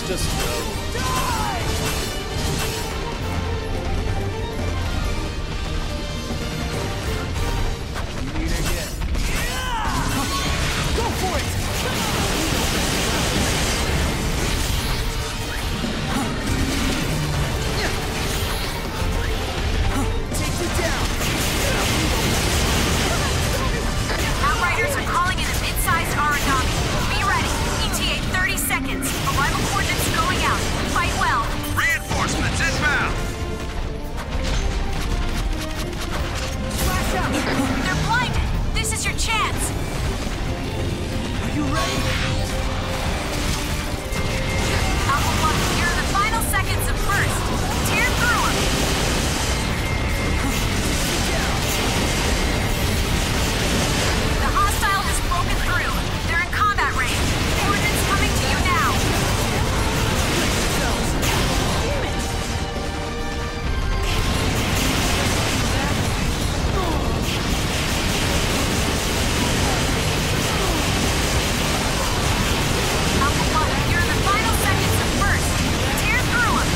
Just go. You need again. Go for it! Take you down! Outriders are calling in a mid-sized origami. Be ready. ETA 30 seconds. Arrival coordinates going out. Fight well. Reinforcements inbound! Flash out! They're blinded. This is your chance. Are you ready? Alpha 1, you're in the final seconds of first. Tear through them. The hostile has broken through. They're in combat range. Coordinates coming to you now. Damn it! Alpha 1, you're in the final seconds of first. Tear through them.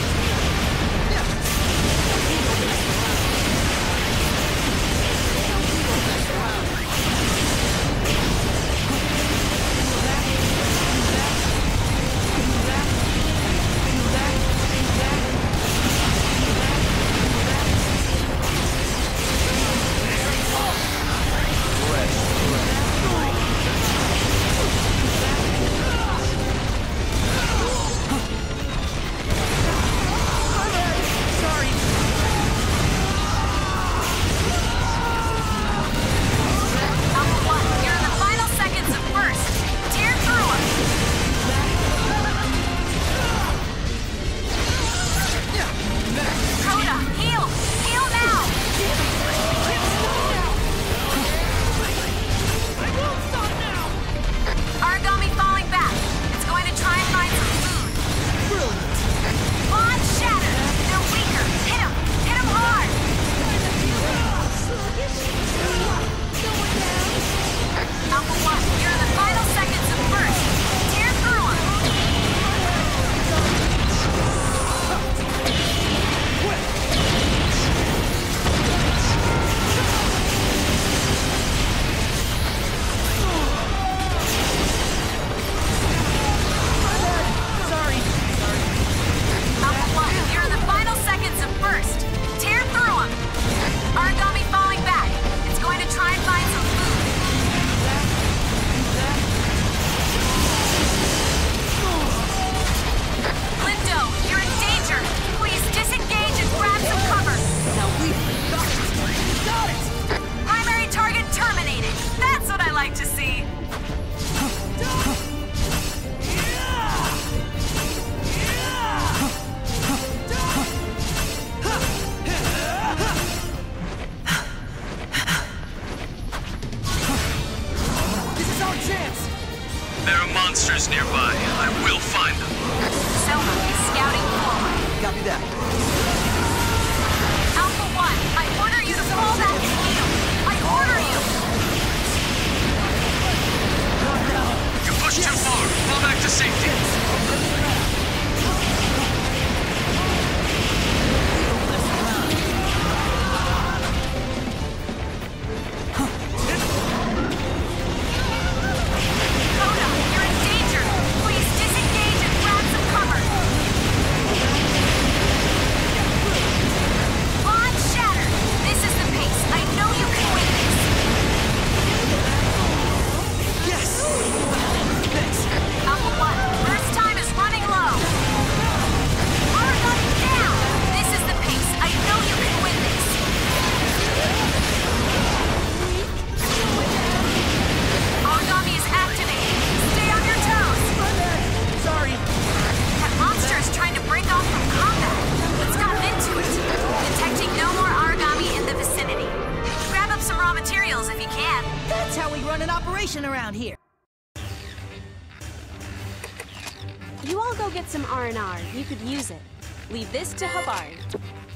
Alpha 1, you're in the final seconds of first. Tear through them. Coda, heal! Heal now! Origami falling back. It's going to try and find some food. Brilliant! Bond shattered. They're weaker. Hit him. Hit him hard. Alpha 1, you're in the final seconds of first. Tear through him. Sorry! Alpha 1, you're in the final seconds of first. Tear through him. Origami falling back. It's going to try and find some food. Lindo, you're in danger. Please disengage and grab some cover. Now we got it! Got it! Primary target terminated. That's what I like to see. This is our chance! There are monsters nearby. I will find them. Selma is scouting forward. Copy that. Alpha 1, I order you to fall back and heal. I order you. You pushed too far. Fall back to safety. Coda, you're in danger. Please disengage and grab some cover. Bond shattered. This is the pace. I know you can win this. Yes! Thanks! Alpha 1, first time is running low. Origami down. This is the pace. I know you can win this. Origami is activated. Stay on your toes. Sorry! That monster is trying to break off from combat. It's gotten into it. Detecting no more origami in the vicinity. Grab up some raw materials if you can. That's how we run an operation around here. You all go get some R&R. You could use it. Leave this to Hubbard.